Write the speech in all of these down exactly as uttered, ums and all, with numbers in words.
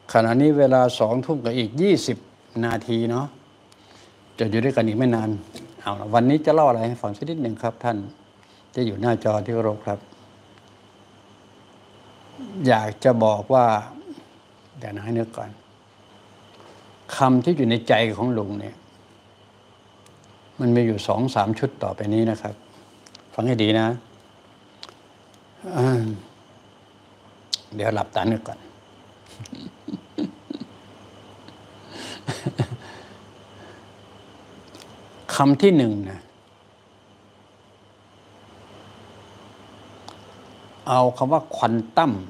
ขณะนี้เวลาสองทุ่มกับอีกยี่สิบนาทีเนาะจะอยู่ด้วยกันอีกไม่นานเอาละวันนี้จะเล่าอะไรให้ฟังสักนิดหนึ่งครับท่านจะอยู่หน้าจอที่เคารพครับอยากจะบอกว่าเดี๋ยวนะให้นึกก่อนคำที่อยู่ในใจของลุงเนี่ยมันมีอยู่สองสามชุดต่อไปนี้นะครับฟังให้ดีนะเดี๋ยวหลับตานึกก่อนคำที่หนึ่งนะเอาคำว่าควอนตัม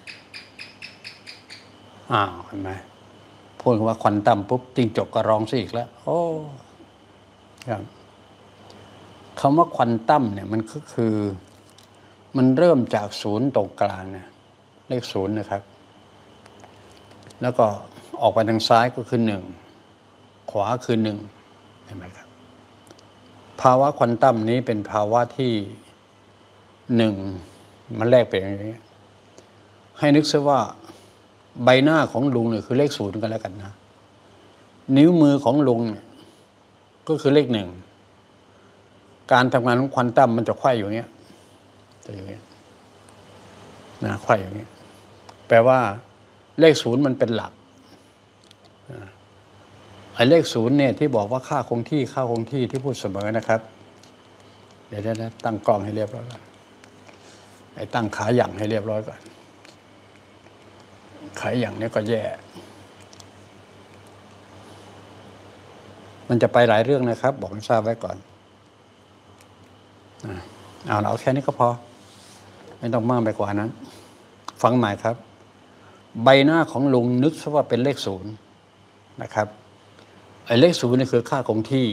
อ้าวเห็นไหมพูดคำว่าควอนตัมปุ๊บจิ้งจกก็ร้องซะอีกแล้วโอ้ครับคำว่าควอนตัมเนี่ยมันก็คือมันเริ่มจากศูนย์ตรงกลางนะเลขศูนย์นะครับแล้วก็ออกไปทางซ้ายก็คือหนึ่งขวาคือหนึ่งเห็นไหมครับภาวะควอนตัมนี้เป็นภาวะที่หนึ่งมันแลกเป็นอย่างนี้ให้นึกซะว่าใบหน้าของลุงเนี่ยคือเลขศูนย์กันแล้วกันนะนิ้วมือของลุงเนี่ยก็คือเลขหนึ่งการทำงานของควอนตัมมันจะไขว้อยู่เนี้ยจะอย่างนี้นะไขว้อย่างนี้แปลว่าเลขศูนย์มันเป็นหลักไอ้เลขศูนย์เนี่ยที่บอกว่าค่าคงที่ค่าคงที่ที่พูดเสมอนะครับเดี๋ยวจะตั้งกล้องให้เรียบร้อยก่อนไอ้ตั้งขาหยั่งให้เรียบร้อยก่อนขาหยั่งเนี่ยก็แย่มันจะไปหลายเรื่องนะครับบอกให้ทราบไว้ก่อนเอาเอาแค่นี้ก็พอไม่ต้องมากไปกว่านั้นฟังใหม่ครับใบหน้าของลุงนึกซะว่าเป็นเลขศูนย์นะครับไอ้เลขศูนย์นี่คือค่าคงที่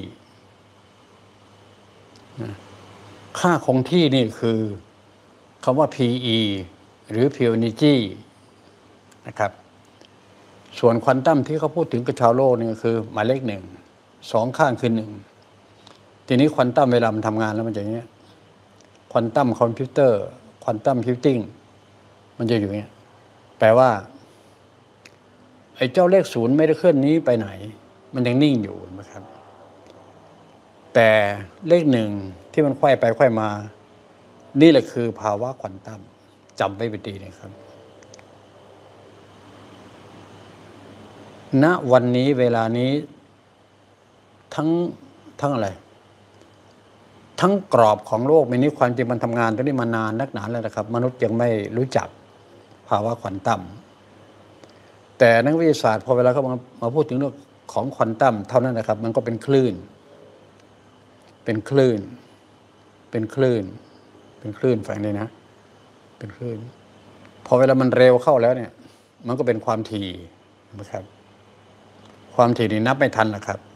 ค่าคงที่นี่คือคำว่า พี อี หรือ Pure Energy นะครับส่วนควอนตัมที่เขาพูดถึงกับชาวโลกนี่ก็คือหมายเลขหนึ่งสองข้างคือหนึ่งทีนี้ควอนตัมเวลามันทำงานแล้วมันจะอย่างนี้ควอนตัมคอมพิวเตอร์ควอนตัมคอมพิวติ้งมันจะอยู่อย่างนี้แปลว่าไอ้เจ้าเลขศูนย์ไม่ได้เคลื่อนนี้ไปไหนมันยังนิ่งอยู่นะครับแต่เลขหนึ่งที่มันไขว้ไปไขว้มานี่แหละคือภาวะควอนตัมจำไว้เป็นดีนะครับณวันนี้เวลานี้ทั้งทั้งอะไรทั้งกรอบของโลกมีนี้ความจริงมันทำงานตรงนี้มานานนักหนาแล้วนะครับมนุษย์ยังไม่รู้จักภาวะควอนตัมแต่นักวิทยาศาสตร์พอเวลาเขามามาพูดถึงเรื่องของควอนตัมเท่านั้นนะครับมันก็เป็นคลื่นเป็นคลื่นเป็นคลื่นเป็นคลื่นฟังเลยนะเป็นคลื่นพอเวลามันเร็วเข้าแล้วเนี่ยมันก็เป็นความถี่นะครับความถี่นี่นับไม่ทันหรอกครับ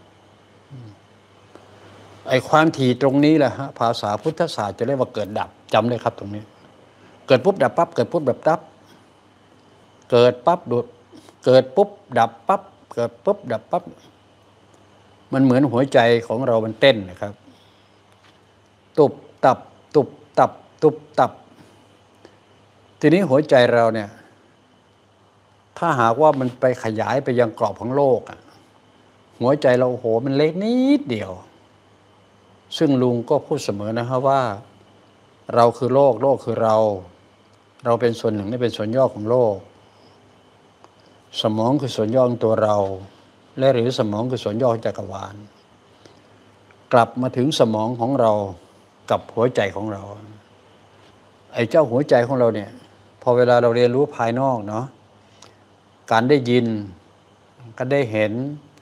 ไอ้ความถี่ตรงนี้แหละฮะภาษาพุทธศาสตร์จะเรียกว่าเกิดดับจำเลยครับตรงนี้เกิดปุ๊บดับปั๊บเกิดปุ๊บดับปั๊บเกิดปั๊บดูดเกิดปุ๊บดับปั๊บเกิดปุ๊บดับปั๊บมันเหมือนหัวใจของเรามันเต้นนะครับตุบตับตุบตับตุบตับทีนี้หัวใจเราเนี่ยถ้าหากว่ามันไปขยายไปยังกรอบของโลกอ่ะหัวใจเราโหมันเล็กนิดเดียวซึ่งลุงก็พูดเสมอนะครับว่าเราคือโลกโลกคือเราเราเป็นส่วนหนึ่งไม่เป็นส่วนย่อของโลกสมองคือส่วนย่อของตัวเราและหรือสมองคือส่วนย่อของจักรวาลกลับมาถึงสมองของเรากับหัวใจของเราไอ้เจ้าหัวใจของเราเนี่ยพอเวลาเราเรียนรู้ภายนอกเนาะการได้ยินก็ได้เห็น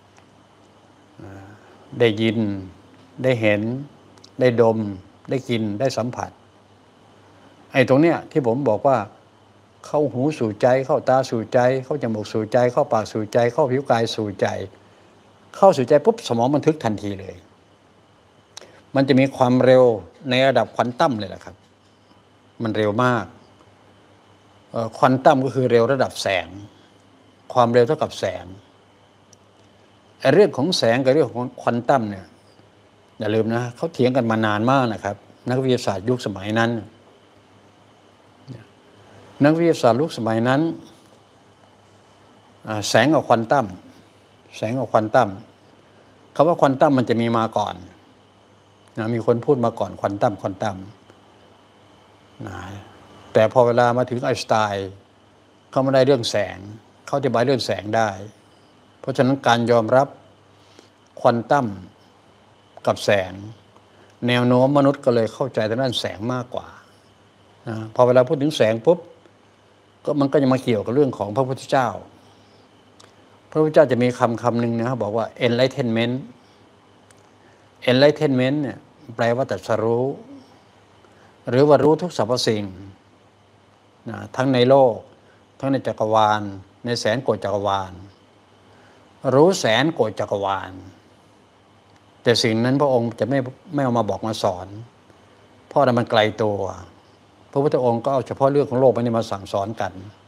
ได้ยินได้เห็นได้ดมได้กินได้สัมผัสไอ้ตรงเนี้ยที่ผมบอกว่าเข้าหูสู่ใจเข้าตาสู่ใจเข้าจมูกสู่ใจเข้าปากสู่ใจเข้าผิวกายสู่ใจเข้าสู่ใจปุ๊บสมองบันทึกทันทีเลยมันจะมีความเร็วในระดับควอนตัมเลยแหละครับมันเร็วมากควอนตัมก็คือเร็วระดับแสงความเร็วเท่ากับแสงไอ้เรื่องของแสงกับเรื่องของควอนตัมเนี่ยอย่าลืมนะเขาเถียงกันมานานมากนะครับนักวิทยาศาสตร์ยุคสมัยนั้นนักวิทยาศาสตร์ยุคสมัยนั้นแสงกับควอนตัมแสงกับควอนตัมคำว่าควอนตัมมันจะมีมาก่อนนะมีคนพูดมาก่อนควอนตัมควอนตัมนะแต่พอเวลามาถึงไอน์สไตน์เขาไม่ได้เรื่องแสงเขาอธิบายเรื่องแสงได้เพราะฉะนั้นการยอมรับควอนตัมกับแสงแนวโน้มมนุษย์ก็เลยเข้าใจทางด้านแสงมากกว่านะพอเวลาพูดถึงแสงปุ๊บก็มันก็จะมาเกี่ยวกับเรื่องของพระพุทธเจ้าพระพุทธเจ้าจะมีคำคำหนึ่งนะครับบอกว่า enlightenment enlightenment เนี่ยแปลว่าตรัสรู้หรือว่ารู้ทุกสรรพสิ่งนะทั้งในโลกทั้งในจักรวาลในแสนโกฏจักรวาลรู้แสนโกฏจักรวาลแต่สิ่งนั้นพระองค์จะไม่ไม่เอามาบอกมาสอนเพราะมันไกลตัวพระพุทธองค์ก็เอาเฉพาะเรื่องของโลกนี้มาสั่งสอนกัน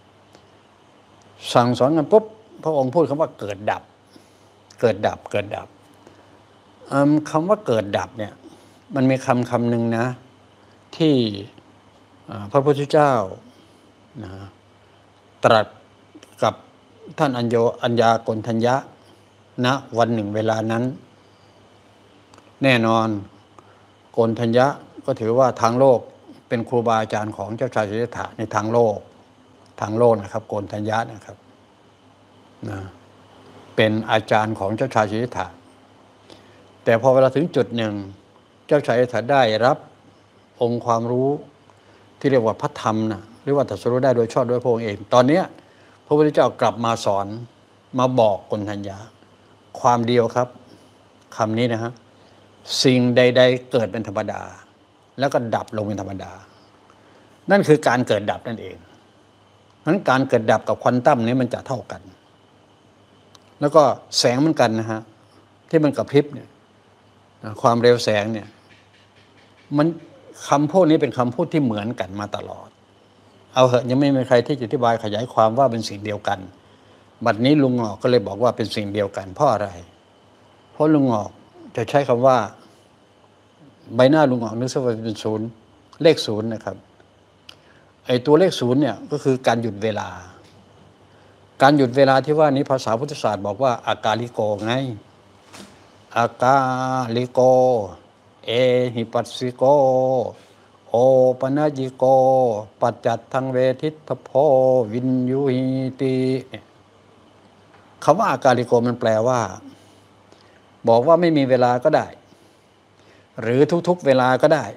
สั่งสอนกันปุ๊บพระองค์พูดคำว่าเกิดดับเกิดดับเกิดดับคำว่าเกิดดับเนี่ยมันมีคำคำหนึ่งนะที่พระพุทธเจ้านะตรัสกับท่านอัญโยอัญญากณฑัญญะณวันหนึ่งเวลานั้นแน่นอนโกณฑัญญะก็ถือว่าทางโลกเป็นครูบาอาจารย์ของเจ้าชายสิทธัตถะในทางโลกทางโลกนะครับโกณฑัญญะนะครับนะเป็นอาจารย์ของเจ้าชายสิทธัตถะแต่พอเวลาถึงจุดหนึ่งเจ้าชายสิทธัตถะได้รับองค์ความรู้ที่เรียกว่าพระธรรมนะหรือว่าตรัสรู้ได้โดยชอบด้วยพระองค์เองตอนนี้พระพุทธเจ้ากลับมาสอนมาบอกโกณฑัญญะความเดียวครับคำนี้นะฮะสิ่งใดๆเกิดเป็นธรรมดาแล้วก็ดับลงเป็นธรรมดานั่นคือการเกิดดับนั่นเองนั้นการเกิดดับกับควอนตัมนี้มันจะเท่ากันแล้วก็แสงเหมือนกันนะฮะที่มันกระพริบเนี่ยความเร็วแสงเนี่ยมันคำพูดนี้เป็นคำพูดที่เหมือนกันมาตลอดเอาเหอะยังไม่มีใครที่จะอธิบายขยายความว่าเป็นสิ่งเดียวกันบัดนี้ลุงงอกก็เลยบอกว่าเป็นสิ่งเดียวกันเพราะอะไรเพราะลุงงอกจะใช้คำว่าใบหน้าลุงงอกนึกซะว่าเป็นศูนย์เลขศูนย์นะครับไอ้ตัวเลขศูนย์เนี่ยก็คือการหยุดเวลาการหยุดเวลาที่ว่านี้ภาษาพุทธศาสตร์บอกว่าอากาลิโกไงอากาลิโกเอหิปัสสิโกโอปนัญิโกปัจจัตทังเวทิตโพวินยุหิติคำว่าอากาลิโกมันแปลว่าบอกว่าไม่มีเวลาก็ได้หรือทุกๆเวลาก็ได้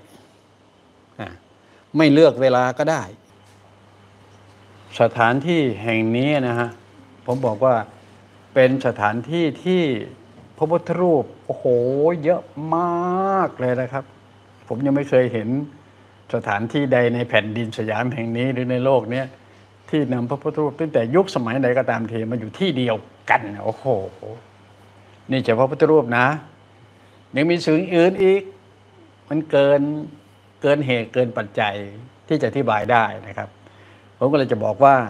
ไม่เลือกเวลาก็ได้สถานที่แห่งนี้นะฮะผมบอกว่าเป็นสถานที่ที่พระพุทธรูปโอ้โหเยอะมากเลยนะครับผมยังไม่เคยเห็นสถานที่ใดในแผ่นดินสยามแห่งนี้หรือในโลกนี้ที่นำพระพุทธรูปตั้งแต่ยุคสมัยใดก็ตามทีมาอยู่ที่เดียวกันโอ้โหนี่เฉพาะพระพุทธรูปนะยังมีสิ่งอื่นอีกมันเกินเกินเหตุเกินปัจจัยที่จะอธิบายได้นะครับผมก็เลยจะบอกว่า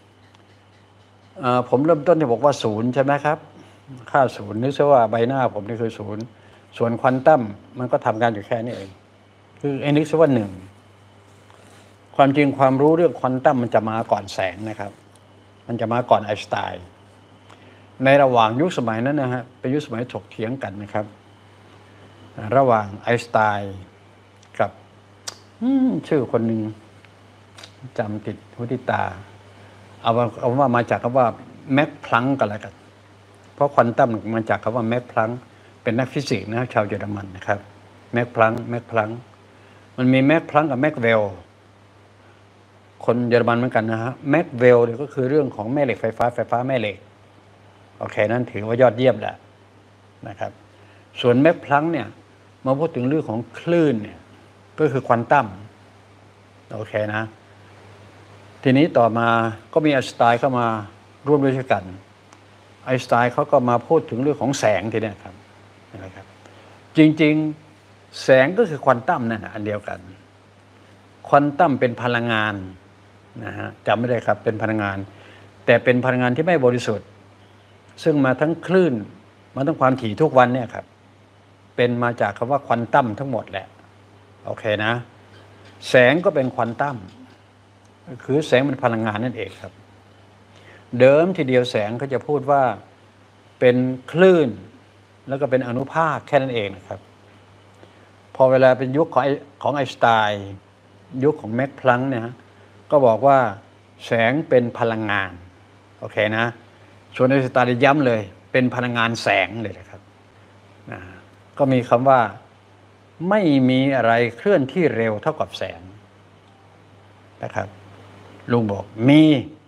ผมเริ่มต้นที่บอกว่าศูนย์ใช่ไหมครับค่าศูนย์นึกซะว่าใบหน้าผมนี่คือศูนย์ส่วนควอนตัมมันก็ทำงานอยู่แค่นี้เองคือไอ้นึกซะว่าหนึ่งความจริงความรู้เรื่องควอนตัมมันจะมาก่อนแสงนะครับมันจะมาก่อนไอน์สไตน์ในระหว่างยุคสมัยนั้นนะฮะเป็นยุคสมัยถกเถียงกันนะครับระหว่างไอน์สไตน์กับชื่อคนหนึ่งจำติดหูติดตาเอาว่าเอาว่ามาจากคำว่าแม็กพลังก์กันแล้วกันเพราะควอนตัมมาจากคำว่าแม็กพลังก์เป็นนักฟิสิกส์นะชาวเยอรมันนะครับแม็กพลังก์แม็กพลังก์มันมีแม็กพลังก์กับแม็กเวลคนเยอรมันเหมือนกันนะฮะแม็กเวลเนี่ยก็คือเรื่องของแม่เหล็กไฟฟ้าไฟฟ้าแม่เหล็กโอเคนั่นถือว่ายอดเยี่ยมแหละนะครับส่วนแม็กพลังก์เนี่ยมาพูดถึงเรื่องของคลื่นเนี่ยก็คือควอนตัมโอเคนะทีนี้ต่อมาก็มีไอน์สไตน์เข้ามาร่วมด้วยกันไอน์สไตน์เขาก็มาพูดถึงเรื่องของแสงทีนี้ครับนะครับจริงๆแสงก็คือควอนตัมนั่นอันเดียวกันควอนตัมเป็นพลังงานนะฮะจำไม่ได้ครับเป็นพลังงานแต่เป็นพลังงานที่ไม่บริสุทธิ์ซึ่งมาทั้งคลื่นมาทั้งความถี่ทุกวันเนี่ยครับเป็นมาจากคำว่าควอนตัมทั้งหมดแหละโอเคนะแสงก็เป็นควอนตัมคือแสงเป็นพลังงานนั่นเองครับเดิมทีเดียวแสงเขาจะพูดว่าเป็นคลื่นแล้วก็เป็นอนุภาคแค่นั้นเองนะครับพอเวลาเป็นยุคของของไอน์สไตน์ยุคของแม็กซ์พลังก์เนี่ยก็บอกว่าแสงเป็นพลังงานโอเคนะส่วนไอน์สไตน์ย้ำเลยเป็นพลังงานแสงเลยนะครับนะก็มีคำว่าไม่มีอะไรเคลื่อนที่เร็วเท่ากับแสงนะครับลุงบอกมี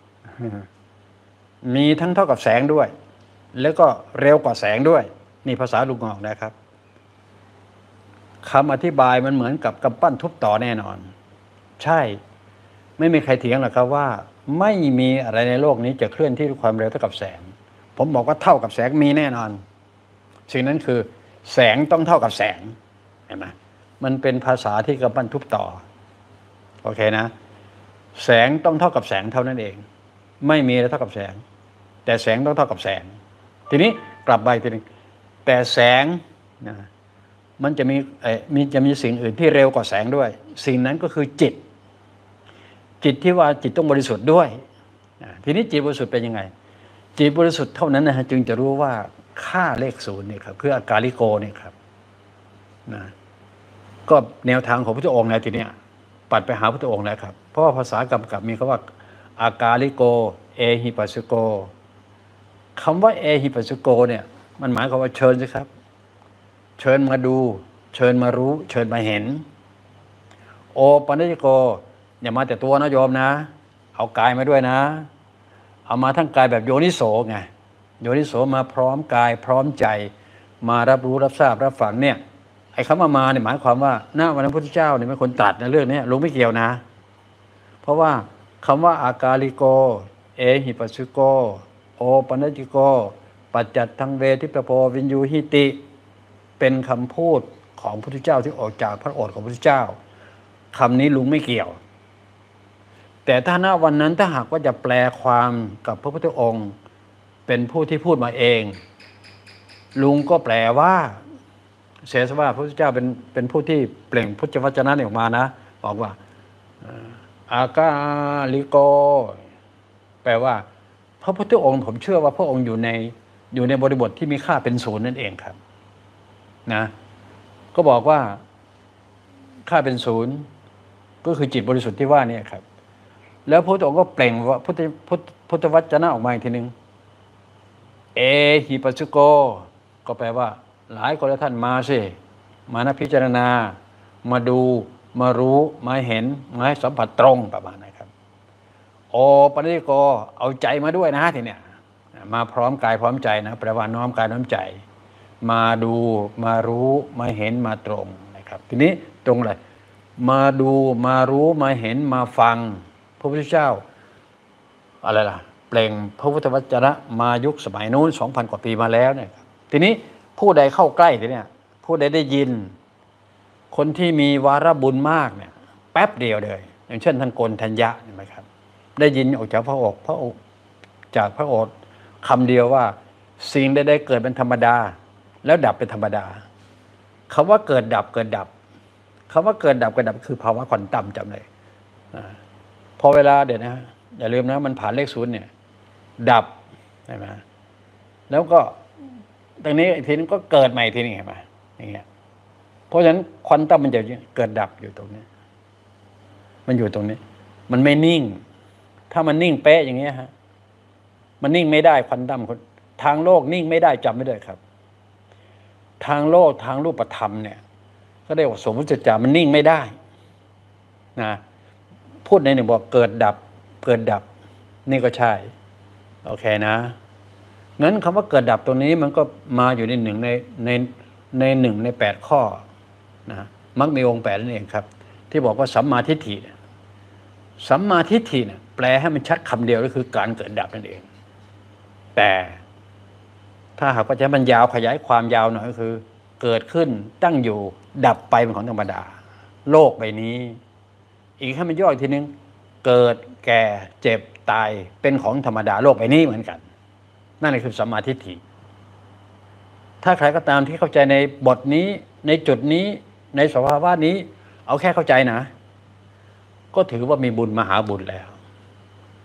มีทั้งเท่ากับแสงด้วยแล้วก็เร็วกว่าแสงด้วยนี่ภาษาลุงงอกนะครับคำอธิบายมันเหมือนกับกำปั้นทุบต่อแน่นอนใช่ไม่มีใครเถียงหรอกครับว่าไม่มีอะไรในโลกนี้จะเคลื่อนที่ด้วยความเร็วเท่ากับแสงผมบอกว่าเท่ากับแสงมีแน่นอนสิ่งนั้นคือแสงต้องเท่ากับแสงเห็นไหมมันเป็นภาษาที่กำปั้นทุบต่อโอเคนะแสงต้องเท่ากับแสงเท่านั้นเองไม่มีอะไรเท่ากับแสงแต่แสงต้องเท่ากับแสงทีนี้กลับไปทีนึงแต่แสงนะมันจะมีเอ่อมีจะมีสิ่งอื่นที่เร็วกว่าแสงด้วยสิ่งนั้นก็คือจิตจิตที่ว่าจิตต้องบริสุทธิ์ด้วยนะทีนี้จิตบริสุทธิ์เป็นยังไงจิตบริสุทธิ์เท่านั้นนะฮะจึงจะรู้ว่าค่าเลขศูนย์เนี่ยครับคืออากาลิโกเนี่ยครับนะก็แนวทางของพระพุทธองค์นะทีเนี้ยปัดไปหาพระพุทธองค์แล้วครับเพราะว่าภาษากำกับมีคำว่าอากาลิโกเอหิปัสสโกคำว่าเอหิปัสสโกเนี่ยมันหมายความว่าเชิญสิครับเชิญมาดูเชิญมารู้เชิญมาเห็นโอปัญญโกอย่ามาแต่ตัวนะโยมนะเอากายมาด้วยนะเอามาทั้งกายแบบโยนิโสไงโยนิโสมาพร้อมกายพร้อมใจมารับรู้รับทราบรับฟังเนี่ยไอ้คำว่ามาเนี่ยหมายความว่าหน้าวันพระพุทธเจ้าเนี่ยเป็นคนตรัสในเรื่องนี้ลุงไม่เกี่ยวนะเพราะว่าคำว่าอากาลิโกเอหิปัสสโกโอปัญญโกปัจจัตทังเวทิปโพวินยูหิติเป็นคำพูดของพระพุทธเจ้าที่ออกจากพระโอษฐ์ของพระพุทธเจ้าคำนี้ลุงไม่เกี่ยวแต่ถ้าณวันนั้นถ้าหากว่าจะแปลความกับพระพุทธองค์เป็นผู้ที่พูดมาเองลุงก็แปลว่าเสสว่าพระพุทธเจ้าเป็นเป็นผู้ที่เปล่งพุทธวจนะออกมานะบอกว่าอากาลิโกแปลว่าพระพุทธองค์ผมเชื่อว่าพระองค์อยู่ในอยู่ในบริบทที่มีค่าเป็นศูนย์นั่นเองครับนะก็บอกว่าค่าเป็นศูนย์ก็คือจิตบริสุทธิ์ที่ว่านี่ครับแล้วพระพุทธองค์ก็เปล่งว่าพุทธพุทธพุทธวจนะออกมาอีกทีนึงเอหิปัสสโกก็แปลว่าหลายคนท่านมาสิมานะพิจารณามาดูมารู้มาเห็นมาให้สัมผัสตรงประมาณนั้นครับโอปัญญโกเอาใจมาด้วยนะทีเนี้ยมาพร้อมกายพร้อมใจนะแปลว่าน้อมกายน้อมใจมาดูมารู้มาเห็นมาตรงนะครับทีนี้ตรงเลยมาดูมารู้มาเห็นมาฟังพระพุทธเจ้าอะไรล่ะเปล่งพระพุทธวจนะมายุคสมัยนู้น สองพัน กว่าปีมาแล้วเนี่ยทีนี้ผู้ใดเข้าใกล้ทีเนี้ยผู้ใดได้ยินคนที่มีวาระบุญมากเนี่ยแป๊บเดียวเลยอย่างเช่นท่านโกณฑัญญะเห็นไหมครับได้ยินออกจากพระโอษฐ์พระโอษฐ์จากพระโอษฐ์คำเดียวว่าสิ่งใดๆเกิดเป็นธรรมดาแล้วดับเป็นธรรมดาคำว่าเกิดดับเกิดดับคำว่าเกิดดับเกิดดับคือภาวะควอนตัมจำเลยพอเวลาเดี๋ยวนะอย่าลืมนะมันผ่านเลขศูนย์เนี่ยดับใช่ไหมแล้วก็ตรงนี้อีกทีนึงก็เกิดใหม่ทีนึงเห็นไหมอย่างเงี้ยเพราะฉะนั้นควอนตัมมันจะเกิดดับอยู่ตรงนี้มันอยู่ตรงนี้มันไม่นิ่งถ้ามันนิ่งเป๊ะอย่างเงี้ยฮะมันนิ่งไม่ได้ควอนตัมทางโลกนิ่งไม่ได้จำไม่ได้ครับทางโลกทางรูปธรรมเนี่ยก็ได้ว่าสมมุติจามันนิ่งไม่ได้นะพูดในหนึ่งบอกเกิดดับเกิดดับนี่ก็ใช่โอเคนะงั้นคำว่าเกิดดับตรงนี้มันก็มาอยู่ในหนึ่งในในในหนึ่งในแปดข้อนะมักมีองค์แปดนั่นเองครับที่บอกว่าสัมมาทิฏฐิสัมมาทิฏฐิเนี่ยแปลให้มันชัดคำเดียวก็คือการเกิดดับนั่นเองแต่ถ้าหากว่าจะมันยาวขยายความยาวหน่อยก็คือเกิดขึ้นตั้งอยู่ดับไปเป็นของธรรมดาโลกใบนี้อีกให้มันย่ออีกทีนึงเกิดแก่เจ็บตายเป็นของธรรมดาโลกใบนี้เหมือนกันนั่นคือสัมมาทิฏฐิถ้าใครก็ตามที่เข้าใจในบทนี้ในจุดนี้ในสภาวะนี้เอาแค่เข้าใจนะก็ถือว่ามีบุญมหาบุญแล้วท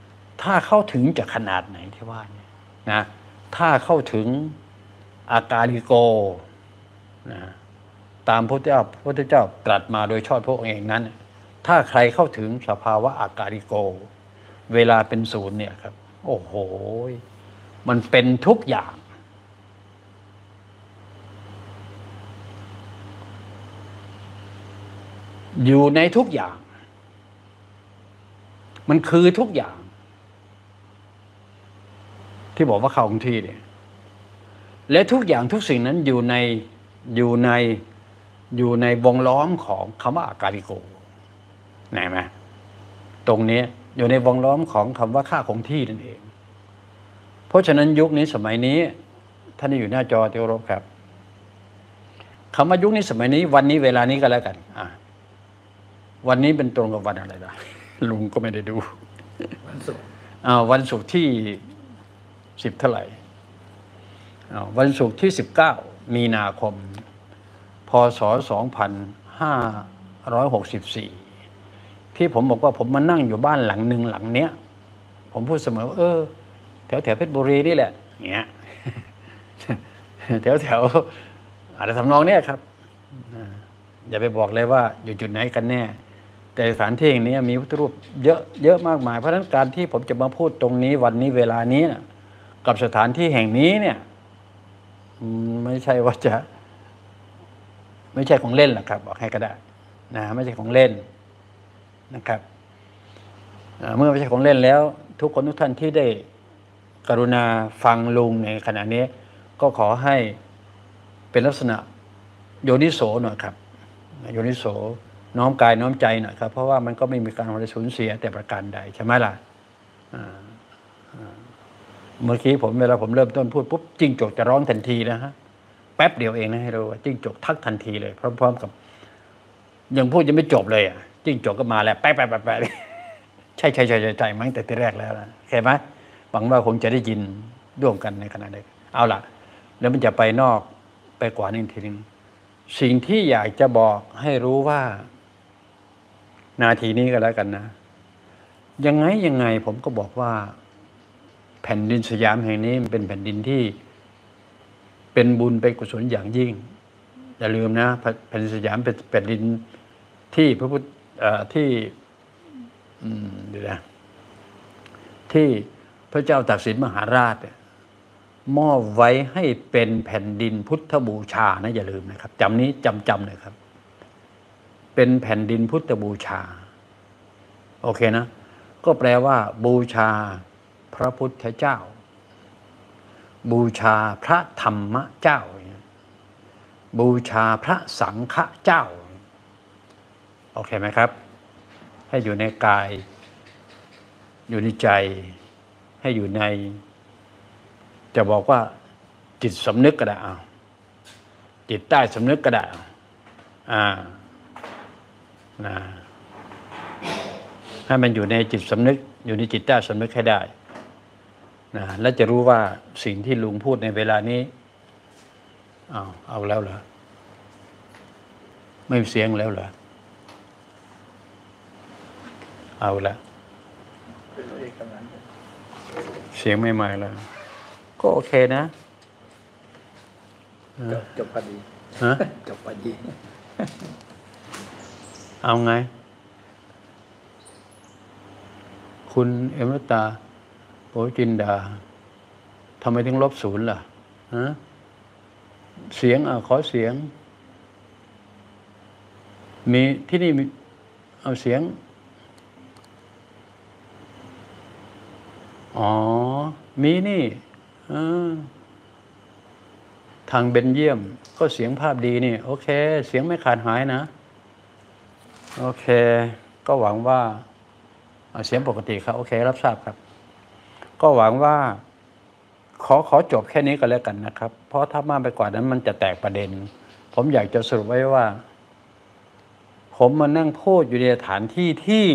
ถ้าเข้าถึงจะขนาดไหนที่ว่านี่นะถ้าเข้าถึงอาการิโกนะตามพระเจ้าพระพุทธเจ้าตรัสมาโดยชอบพระองค์เองนั้นถ้าใครเข้าถึงสภาวะอาการิโกเวลาเป็นศูนย์เนี่ยครับโอ้โหมันเป็นทุกอย่างอยู่ในทุกอย่างมันคือทุกอย่างที่บอกว่าเข้าของที่เนี่ยและทุกอย่างทุกสิ่งนั้นอยู่ในอยู่ในอยู่ในวงล้อมของคำว่าอาการิโกไหนไหมตรงนี้อยู่ในวงล้อมของคำว่าค่าคงที่นั่นเองเพราะฉะนั้นยุคนี้สมัยนี้ท่านที่อยู่หน้าจอที่เคารพครับคำว่ายุคนี้สมัยนี้วันนี้เวลานี้ก็แล้วกันอ่ะวันนี้เป็นตรงกับวันอะไรล่ะลุงก็ไม่ได้ดูวันศุกร์อ่าวันศุกร์ที่สิบเท่าไหร่อ่าวันศุกร์ที่สิบเก้ามีนาคมพศสองพันห้าร้อยหกสิบสี่ที่ผมบอกว่าผมมานั่งอยู่บ้านหลังหนึ่งหลังเนี้ยผมพูดเสมอว่าเออแถวแถวเพชรบุรีนี่แหละเงี้ยแถวแถวอะไรทำนองเนี้ยครับอย่าไปบอกเลยว่าอยู่จุดไหนกันแน่แต่สถานที่แห่งนี้มีพุทธรูปเยอะเยอะมากมายเพราะฉะนั้นการที่ผมจะมาพูดตรงนี้วันนี้เวลานี้นะกับสถานที่แห่งนี้เนี่ยไม่ใช่ว่าจะไม่ใช่ของเล่นหรอกครับบอกให้ก็ได้นะไม่ใช่ของเล่นนะครับเมื่อไม่ใช่ของเล่นแล้วทุกคนทุกท่านที่ได้กรุณาฟังลุงในขณะนี้ก็ขอให้เป็นลักษณะโยนิโสหน่อยครับโยนิโสน้อมกายน้อมใจหน่อยครับเพราะว่ามันก็ไม่มีการสูญเสียแต่ประการใดใช่ไหมล่ะเมื่อกี้ผมเวลาผมเริ่มต้นพูดปุ๊บจิ้งจกจะร้องทันทีนะฮะแป๊บเดียวเองนะให้รู้ว่าจิ้งจกทักทันทีเลยพร้อมๆกับยังพูดยังไม่จบเลยอ่ะจิ้งจกก็มาแล้วแป๊ะแป๊ะแป๊ะแป๊ะใช่ใช่ใช่ใช่มั้งแต่ทีแรกแล้วนะเห็นไหมหวังว่าคงจะได้ยินร่วมกันในขณะนี้เอาล่ะแล้วมันจะไปนอกไปกว่านี้ทีนึงสิ่งที่อยากจะบอกให้รู้ว่านาทีนี้ก็แล้วกันนะยังไงยังไงผมก็บอกว่าแผ่นดินสยามแห่งนี้มันเป็นแผ่นดินที่เป็นบุญเป็นกุศลอย่างยิ่งอย่าลืมนะแผ่นดินสยามเป็นแผ่นดินที่พระพุทธที่เดี๋ยวนะที่พระเจ้าตากสินมหาราชมอบไว้ให้เป็นแผ่นดินพุทธบูชานะอย่าลืมนะครับจำนี้จำจำเลยครับเป็นแผ่นดินพุทธบูชาโอเคนะก็แปลว่าบูชาพระพุทธเจ้าบูชาพระธรรมเจ้าบูชาพระสังฆเจ้าโอเคไหมครับให้อยู่ในกายอยู่ในใจให้อยู่ในจะบอกว่าจิตสำนึกก็ได้เอาจิตใต้สำนึกก็ได้อ่านะให้มันอยู่ในจิตสำนึกอยู่ในจิตใต้สำนึกให้ได้นะแล้วจะรู้ว่าสิ่งที่ลุงพูดในเวลานี้เอาเอาแล้วเหรอไม่มีเสียงแล้วเหรอเอาละเสียงไม่มาแล้วก็โอเคนะจบพอดีฮะจบพอดีเอาไงคุณเอมรตาโปจินดาทำไมถึงลบศูนย์ล่ะฮะเสียงอ่ะขอเสียงมีที่นี่มีเอาเสียงอ๋อมีนี่ทางเบนเยียมก็เสียงภาพดีนี่โอเคเสียงไม่ขาดหายนะโอเคก็หวังว่าเสียงปกติครับโอเครับทราบครับก็หวังว่าขอขอจบแค่นี้ก็แล้วกันนะครับเพราะถ้ามากไปกว่านั้นมันจะแตกประเด็นผมอยากจะสรุปไว้ว่าผมมานั่งพูดอยู่ในสถานที่ที่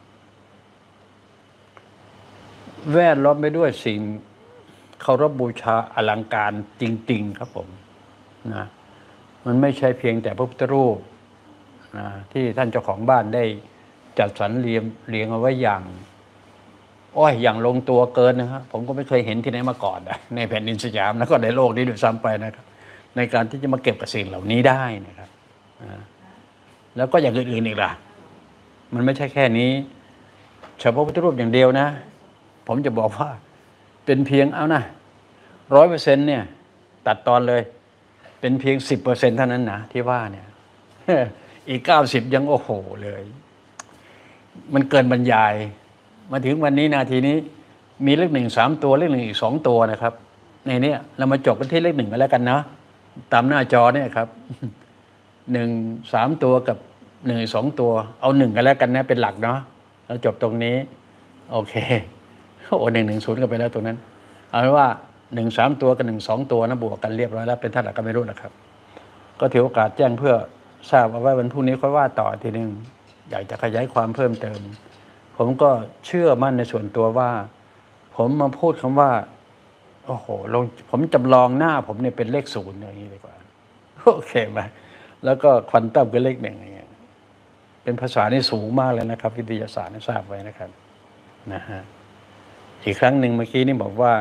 แวดล้อมไปด้วยสิ่งเคารพบูชาอลังการจริงๆครับผมนะมันไม่ใช่เพียงแต่พระพุทธรูปนะที่ท่านเจ้าของบ้านได้จัดสรรเรียงเรียงเอาไว้อย่างโอ้ยอย่างลงตัวเกินนะครับผมก็ไม่เคยเห็นที่ไหนมาก่อนนะในแผ่นดินสยามแล้วก็ในโลกนี้ด้วยซ้ำไปนะครับในการที่จะมาเก็บกับสิ่งเหล่านี้ได้นะครับแล้วก็อย่างอื่นๆอีกล่ะมันไม่ใช่แค่นี้เฉพาะพุทธรูปอย่างเดียวนะผมจะบอกว่าเป็นเพียงเอานะร้อยเปอร์เซ็นต์เนี่ยตัดตอนเลยเป็นเพียงสิบเปอร์เซ็นต์เท่านั้นนะที่ว่าเนี่ยอีกเก้าสิบยังโอ้โหเลยมันเกินบรรยายมาถึงวันนี้นาทีนี้มีเลขหนึ่งสามตัวเลขหนึ่งอีกสองตัวนะครับในนี้เรามาจบกันที่เลขหนึ่งกันแล้วกันนะตามหน้าจอเนี่ยครับหนึ่งสามตัวกับหนึ่งสองตัวเอาหนึ่งกันแล้วกันนะเป็นหลักเนาะเราจบตรงนี้โอเคโอ้หนึ่งหนึ่งศูนย์กันไปแล้วตรงนั้นเอาเป็นว่าหนึ่งสามตัวกับหนึ่งสองตัวนะบวกกันเรียบร้อยแล้วเป็นเท่าไหร่ก็ไม่รู้นะครับก็ถือโอกาสแจ้งเพื่อทราบเอาไว้วันพรุ่งนี้ค่อยว่าต่อทีนึงอยากจะขยายความเพิ่มเติมผมก็เชื่อมั่นในส่วนตัวว่าผมมาพูดคำว่าโอ้โหลงผมจำลองหน้าผมเนี่ยเป็นเลขศูนย์อย่างนี้ดีกว่าโอเคไหมแล้วก็ควอนตัมเป็นเลขหนึ่งอย่างเงี้ยเป็นภาษาที่สูงมากเลยนะครับวิทยาศาสตร์ทราบไว้นะครับนะฮะอีกครั้งหนึ่งเมื่อกี้นี่บอกว่า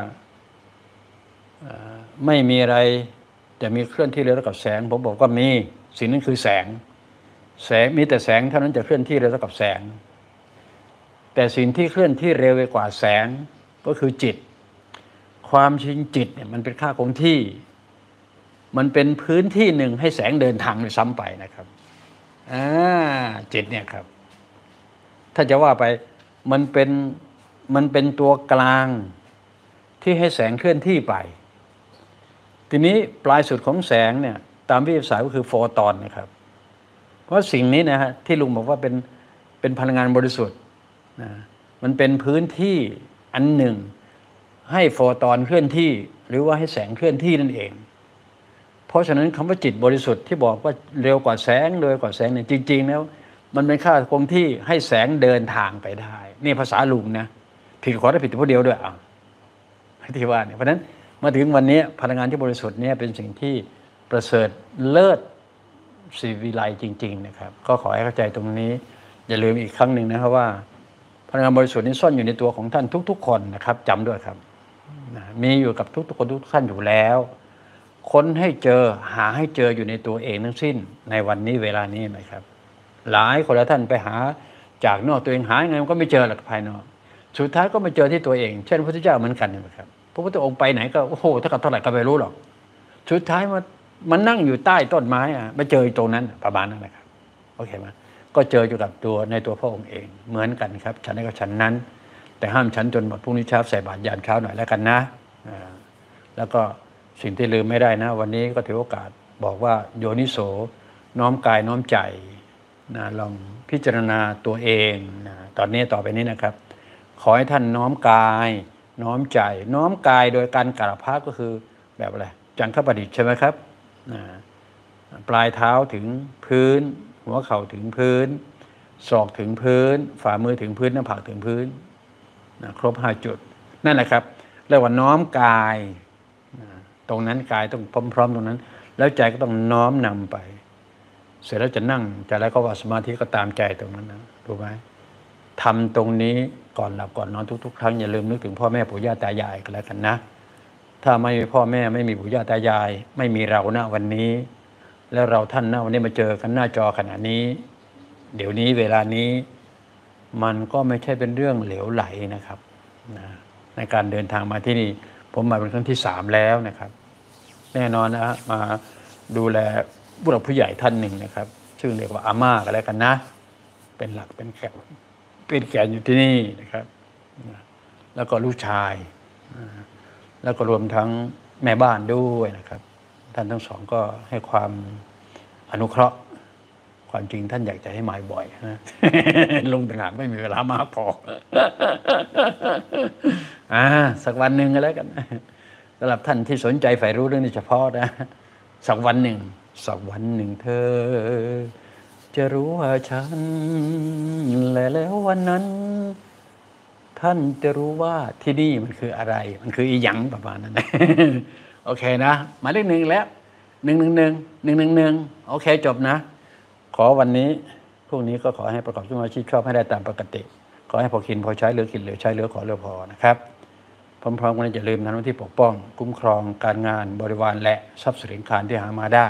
ไม่มีอะไรจะมีเคลื่อนที่เร็วเท่ากับแสงผมบอกว่ามีสิ่งนั้นคือแสงแสงมีแต่แสงเท่านั้นจะเคลื่อนที่เร็วเท่ากับแสงแต่สิ่งที่เคลื่อนที่เร็วกว่าแสงก็คือจิตความจริงจิตเนี่ยมันเป็นค่าคงที่มันเป็นพื้นที่หนึ่งให้แสงเดินทางไปซ้ำไปนะครับอ่าจิตเนี่ยครับถ้าจะว่าไปมันเป็นมันเป็นตัวกลางที่ให้แสงเคลื่อนที่ไปทีนี้ปลายสุดของแสงเนี่ยตามวิทยาศาสตร์ก็คือโฟตอนนะครับเพราะสิ่งนี้นะฮะที่ลุงบอกว่าเป็นเป็นพลังงานบริสุทธิ์นะมันเป็นพื้นที่อันหนึ่งให้โฟตอนเคลื่อนที่หรือว่าให้แสงเคลื่อนที่นั่นเองเพราะฉะนั้นคำว่าจิตบริสุทธิ์ที่บอกว่าเร็วกว่าแสงเร็วกว่าแสงเนี่ยจริงๆแล้วมันเป็นค่าคงที่ให้แสงเดินทางไปได้นี่ภาษาลุงนะผิดขอได้ผิดแต่ผู้เดียวด้วยอ่ะที่ว่าเนี่ยเพราะฉะนั้นมาถึงวันนี้พลังงานที่บริสุทธิ์เนี่ยเป็นสิ่งที่ประเสริฐเลิศศิวิไลจริงๆนะครับก็ขอให้เข้าใจตรงนี้อย่าลืมอีกครั้งหนึ่งนะครับว่าพลังงานบริสุทธิ์นี้ซ่อนอยู่ในตัวของท่านทุกๆคนนะครับจำด้วยครับมีอยู่กับทุกๆคนทุกท่านอยู่แล้วค้นให้เจอหาให้เจออยู่ในตัวเองทั้งสิ้นในวันนี้เวลานี้นะครับหลายคนละท่านไปหาจากนอกตัวเองหายังไงมันก็ไม่เจอหลักภายนอกสุดท้ายก็มาเจอที่ตัวเองเช่นพระพุทธเจ้าเหมือนกันนะครับพระพุทธองค์ไปไหนก็โอ้โหถ้ากับเท่าไหร่ก็ไม่รู้หรอกสุดท้ายมันมันนั่งอยู่ใต้ต้นไม้อะมาเจอตรงนั้นประมาณนั้นนะครับโอเคไหมก็เจออยู่กับตัวในตัวพระองค์เองเหมือนกันครับฉันนี้ก็ฉันนั้นแต่ห้ามฉันจนหมดพรุ่งนี้เช้าใส่บาตรยามเช้าหน่อยแล้วกันนะแล้วก็สิ่งที่ลืมไม่ได้นะวันนี้ก็ถือโอกาสบอกว่าโยนิโสน้อมกายน้อมใจนะลองพิจารณาตัวเองนะตอนนี้ต่อไปนี้นะครับขอให้ท่านน้อมกายน้อมใจน้อมกายโดยการกราบพระก็คือแบบอะไรจังฆประดิษฐ์ใช่ไหมครับนะปลายเท้าถึงพื้นหัวเข่าถึงพื้นศอกถึงพื้นฝ่ามือถึงพื้นหน้าผากถึงพื้นนะครบห้าจุดนั่นแหละครับเรียกว่าน้อมกายนะตรงนั้นกายต้องพร้อมๆตรงนั้นแล้วใจก็ต้องน้อมนำไปเสร็จแล้วจะนั่งจะแล้วก็ว่าสมาธิก็ตามใจตรงนั้นนะรู้ไหมทำตรงนี้ก่อนหลับก่อนนอนทุกๆครั้งอย่าลืมนึกถึงพ่อแม่ปู่ย่าตายายกันแล้วกันนะถ้าไม่มีพ่อแม่ไม่มีปู่ย่าตายายไม่มีเราณวันนี้แล้วเราท่านณวันนี้มาเจอกันหน้าจอขณะนี้เดี๋ยวนี้เวลานี้มันก็ไม่ใช่เป็นเรื่องเหลวไหลนะครับนะในการเดินทางมาที่นี่ผมมาเป็นครั้งที่สามแล้วนะครับแน่นอนนะมาดูแลผู้หลักผู้ใหญ่ท่านหนึ่งนะครับซึ่งเรียกว่าอาม่ากันแล้วกันนะเป็นหลักเป็นแกนเป็นแกนอยู่ที่นี่นะครับแล้วก็ลูกชายแล้วก็รวมทั้งแม่บ้านด้วยนะครับท่านทั้งสองก็ให้ความอนุเคราะห์ความจริงท่านอยากจะให้มาบ่อยนะลุงต่างหากไม่มีเวลามากพออ่าสักวันหนึ่งก็แล้วกันสำหรับท่านที่สนใจใฝ่รู้เรื่องนี้เฉพาะนะสักวันหนึ่งสักวันหนึ่งเธอจะรู้ว่าฉันและแล้ววันนั้นท่านจะรู้ว่าที่นี่มันคืออะไรมันคืออีหยังประมาณนั้นโอเคนะหมายเลขหนึ่งแล้วหนึ่งหนึ่งหนึ่งหนึ่งหนึ่งหนึ่งโอเคจบนะขอวันนี้พรุ่งนี้ก็ขอให้ประกอบอาชีพชอบให้ได้ตามปกติขอให้พอกินพอใช้เหลือกินเหลือใช้เหลือขอเหลือพอนะครับพร้อมๆกันอย่าลืมนะว่าที่ปกป้องคุ้มครองการงานบริวารและทรัพย์สินคารที่หามาได้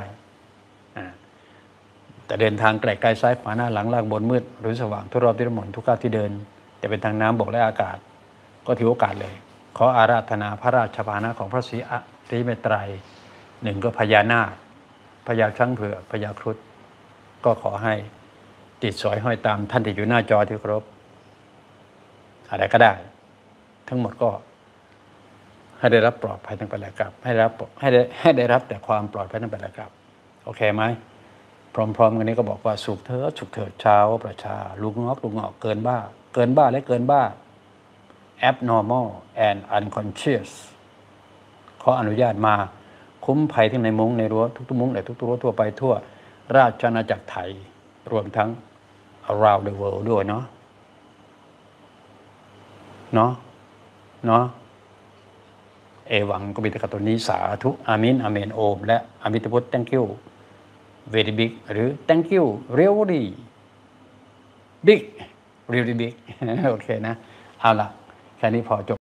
แต่เดินทางไกลไกลซ้ายขวาหน้าหลังล่างบนมืดหรือสว่างทุกรอบที่ถนนทุกก้าวที่เดินจะเป็นทางน้ำบกและอากาศก็ถือโอกาสเลยขออาราธนาพระราชพานะของพระศรีอริยเมตไตรหนึ่งก็พญานาคพญาช้างเผือกพญาครุฑก็ขอให้ติดสอยห้อยตามท่านที่อยู่หน้าจอที่เคารพอะไรก็ได้ทั้งหมดก็ให้ได้รับปลอดภัยทั้งไปและกลับให้รับให้ได้ให้ได้รับแต่ความปลอดภัยทั้งไปและกลับโอเคไหมพร้อมๆกันนี้ก็บอกว่าสุขเถิดสุขเถิดชาวประชาลูกงอกลูกงอกเกินบ้าเกินบ้าและเกินบ้า abnormal and unconscious ขออนุญาตมาคุ้มภัยทั้งในมุ้งในรั้วทุกๆมุ้งในทุกๆรั้วทั่วไปทั่วราชอาณาจักรไทยรวมทั้ง around the world ด้วยเนาะเนาะเนาะเอวังก็มีแต่กับตัวนี้สาธุอามินอาเมนโอมและอามิตพุทธ thank you very big หรือ thank you really big really big โอเคนะเอาล่ะแค่นี้พอจบ